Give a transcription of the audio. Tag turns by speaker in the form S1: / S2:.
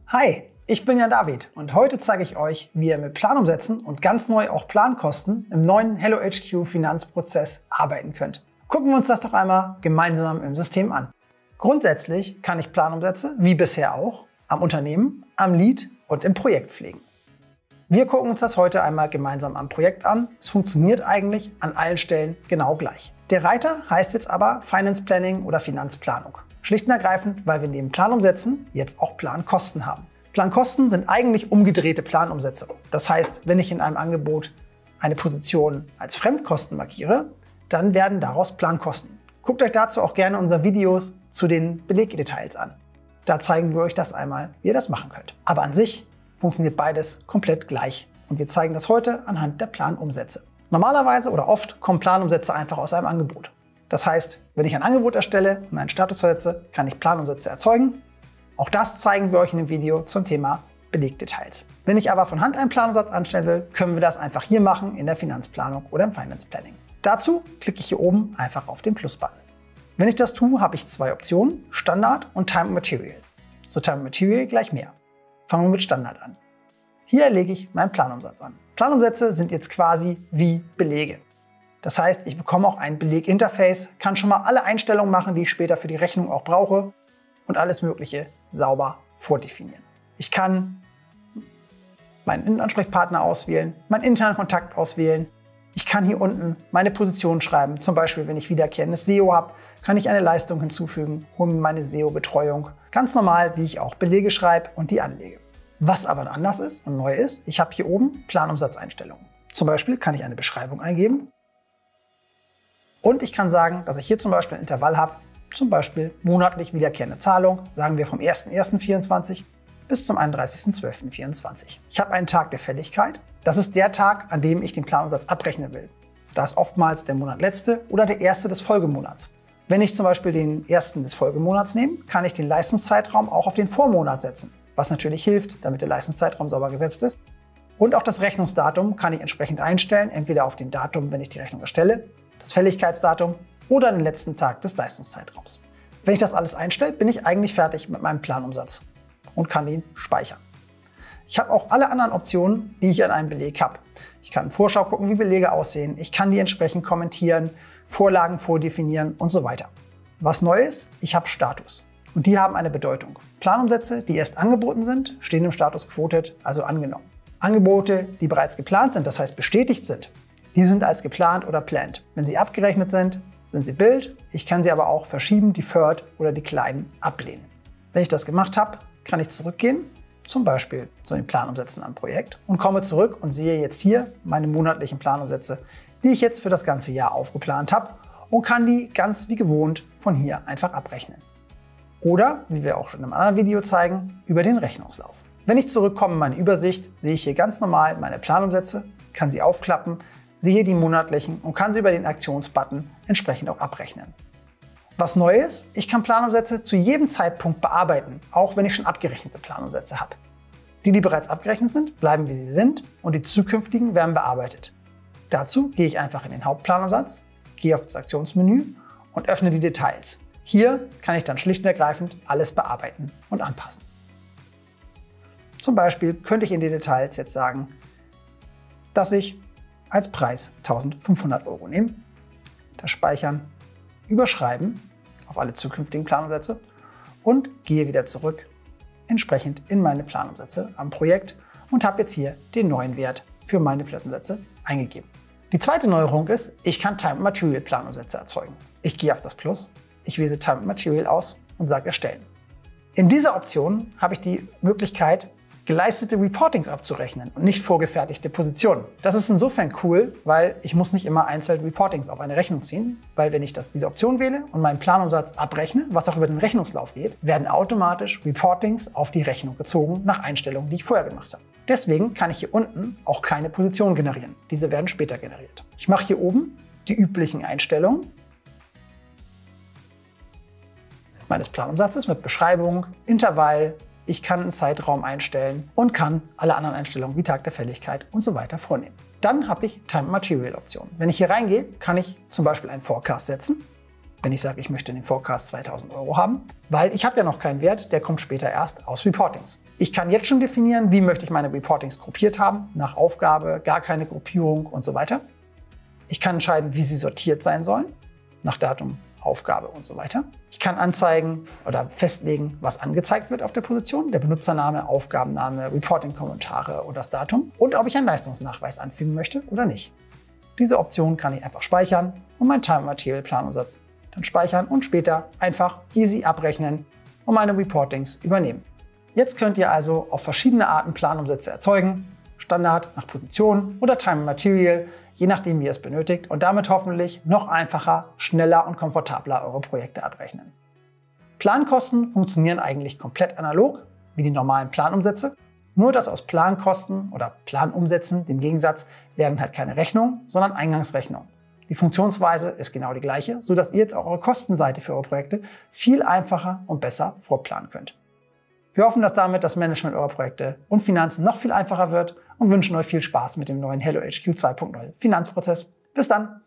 S1: Hi, ich bin Jan David und heute zeige ich euch, wie ihr mit Planumsätzen und ganz neu auch Plankosten im neuen HelloHQ Finanzprozess arbeiten könnt. Gucken wir uns das doch einmal gemeinsam im System an. Grundsätzlich kann ich Planumsätze, wie bisher auch, am Unternehmen, am Lead und im Projekt pflegen. Wir gucken uns das heute einmal gemeinsam am Projekt an. Es funktioniert eigentlich an allen Stellen genau gleich. Der Reiter heißt jetzt aber Finance Planning oder Finanzplanung. Schlicht und ergreifend, weil wir neben Planumsätzen jetzt auch Plankosten haben. Plankosten sind eigentlich umgedrehte Planumsätze. Das heißt, wenn ich in einem Angebot eine Position als Fremdkosten markiere, dann werden daraus Plankosten. Guckt euch dazu auch gerne unsere Videos zu den Belegdetails an. Da zeigen wir euch das einmal, wie ihr das machen könnt. Aber an sich funktioniert beides komplett gleich. Und wir zeigen das heute anhand der Planumsätze. Normalerweise oder oft kommen Planumsätze einfach aus einem Angebot. Das heißt, wenn ich ein Angebot erstelle und einen Status setze, kann ich Planumsätze erzeugen. Auch das zeigen wir euch in dem Video zum Thema Belegdetails. Wenn ich aber von Hand einen Planumsatz anstellen will, können wir das einfach hier machen in der Finanzplanung oder im Finance Planning. Dazu klicke ich hier oben einfach auf den Plus-Button. Wenn ich das tue, habe ich zwei Optionen, Standard und Time and Material. Zu Time and Material gleich mehr. Fangen wir mit Standard an. Hier lege ich meinen Planumsatz an. Planumsätze sind jetzt quasi wie Belege. Das heißt, ich bekomme auch ein Beleginterface, kann schon mal alle Einstellungen machen, die ich später für die Rechnung auch brauche und alles Mögliche sauber vordefinieren. Ich kann meinen Innenansprechpartner auswählen, meinen internen Kontakt auswählen. Ich kann hier unten meine Position schreiben. Zum Beispiel, wenn ich wiederkehrendes SEO habe, kann ich eine Leistung hinzufügen, hole mir meine SEO-Betreuung. Ganz normal, wie ich auch Belege schreibe und die anlege. Was aber anders ist und neu ist, ich habe hier oben Planumsatzeinstellungen. Zum Beispiel kann ich eine Beschreibung eingeben. Und ich kann sagen, dass ich hier zum Beispiel ein Intervall habe, zum Beispiel monatlich wiederkehrende Zahlung, sagen wir vom 01.01.24 bis zum 31.12.24. Ich habe einen Tag der Fälligkeit. Das ist der Tag, an dem ich den Planumsatz abrechnen will. Das ist oftmals der Monatletzte oder der erste des Folgemonats. Wenn ich zum Beispiel den ersten des Folgemonats nehme, kann ich den Leistungszeitraum auch auf den Vormonat setzen, was natürlich hilft, damit der Leistungszeitraum sauber gesetzt ist. Und auch das Rechnungsdatum kann ich entsprechend einstellen, entweder auf dem Datum, wenn ich die Rechnung erstelle, das Fälligkeitsdatum oder den letzten Tag des Leistungszeitraums. Wenn ich das alles einstelle, bin ich eigentlich fertig mit meinem Planumsatz und kann ihn speichern. Ich habe auch alle anderen Optionen, die ich an einem Beleg habe. Ich kann in Vorschau gucken, wie Belege aussehen. Ich kann die entsprechend kommentieren, Vorlagen vordefinieren und so weiter. Was neu ist, ich habe Status. Und die haben eine Bedeutung. Planumsätze, die erst angeboten sind, stehen im Status quoted, also angenommen. Angebote, die bereits geplant sind, das heißt bestätigt sind, die sind als geplant oder planned. Wenn sie abgerechnet sind, sind sie billed. Ich kann sie aber auch verschieben, deferred oder decline ablehnen. Wenn ich das gemacht habe, kann ich zurückgehen, zum Beispiel zu den Planumsätzen am Projekt und komme zurück und sehe jetzt hier meine monatlichen Planumsätze, die ich jetzt für das ganze Jahr aufgeplant habe und kann die ganz wie gewohnt von hier einfach abrechnen. Oder, wie wir auch schon in einem anderen Video zeigen, über den Rechnungslauf. Wenn ich zurückkomme in meine Übersicht, sehe ich hier ganz normal meine Planumsätze, kann sie aufklappen, sehe die monatlichen und kann sie über den Aktionsbutton entsprechend auch abrechnen. Was neu ist, ich kann Planumsätze zu jedem Zeitpunkt bearbeiten, auch wenn ich schon abgerechnete Planumsätze habe. Die, die bereits abgerechnet sind, bleiben wie sie sind und die zukünftigen werden bearbeitet. Dazu gehe ich einfach in den Hauptplanumsatz, gehe auf das Aktionsmenü und öffne die Details. Hier kann ich dann schlicht und ergreifend alles bearbeiten und anpassen. Zum Beispiel könnte ich in die Details jetzt sagen, dass ich als Preis 1.500 € nehme, das Speichern, Überschreiben auf alle zukünftigen Planumsätze und gehe wieder zurück entsprechend in meine Planumsätze am Projekt und habe jetzt hier den neuen Wert für meine Planumsätze eingegeben. Die zweite Neuerung ist, ich kann Time and Material Planumsätze erzeugen. Ich gehe auf das Plus, ich wähle Time and Material aus und sage Erstellen. In dieser Option habe ich die Möglichkeit, geleistete Reportings abzurechnen und nicht vorgefertigte Positionen. Das ist insofern cool, weil ich muss nicht immer einzeln Reportings auf eine Rechnung ziehen, weil wenn ich diese Option wähle und meinen Planumsatz abrechne, was auch über den Rechnungslauf geht, werden automatisch Reportings auf die Rechnung gezogen nach Einstellungen, die ich vorher gemacht habe. Deswegen kann ich hier unten auch keine Position generieren. Diese werden später generiert. Ich mache hier oben die üblichen Einstellungen meines Planumsatzes mit Beschreibung, Intervall. Ich kann einen Zeitraum einstellen und kann alle anderen Einstellungen wie Tag der Fälligkeit und so weiter vornehmen. Dann habe ich Time and Material Optionen. Wenn ich hier reingehe, kann ich zum Beispiel einen Forecast setzen wenn ich sage, ich möchte den Forecast 2000 € haben, weil ich habe ja noch keinen Wert, der kommt später erst aus Reportings. Ich kann jetzt schon definieren, wie möchte ich meine Reportings gruppiert haben, nach Aufgabe, gar keine Gruppierung und so weiter. Ich kann entscheiden, wie sie sortiert sein sollen, nach Datum, Aufgabe und so weiter. Ich kann anzeigen oder festlegen, was angezeigt wird auf der Position, der Benutzername, Aufgabenname, Reporting-Kommentare und das Datum und ob ich einen Leistungsnachweis anfügen möchte oder nicht. Diese Option kann ich einfach speichern und meinen Time-Material-Planumsatz dann speichern und später einfach easy abrechnen und meine Reportings übernehmen. Jetzt könnt ihr also auf verschiedene Arten Planumsätze erzeugen, Standard, nach Position oder Time Material, je nachdem wie ihr es benötigt und damit hoffentlich noch einfacher, schneller und komfortabler eure Projekte abrechnen. Plankosten funktionieren eigentlich komplett analog, wie die normalen Planumsätze, nur dass aus Plankosten oder Planumsätzen, dem Gegensatz, werden halt keine Rechnungen, sondern Eingangsrechnungen. Die Funktionsweise ist genau die gleiche, sodass ihr jetzt auch eure Kostenseite für eure Projekte viel einfacher und besser vorplanen könnt. Wir hoffen, dass damit das Management eurer Projekte und Finanzen noch viel einfacher wird und wünschen euch viel Spaß mit dem neuen HelloHQ 2.0 Finanzprozess. Bis dann!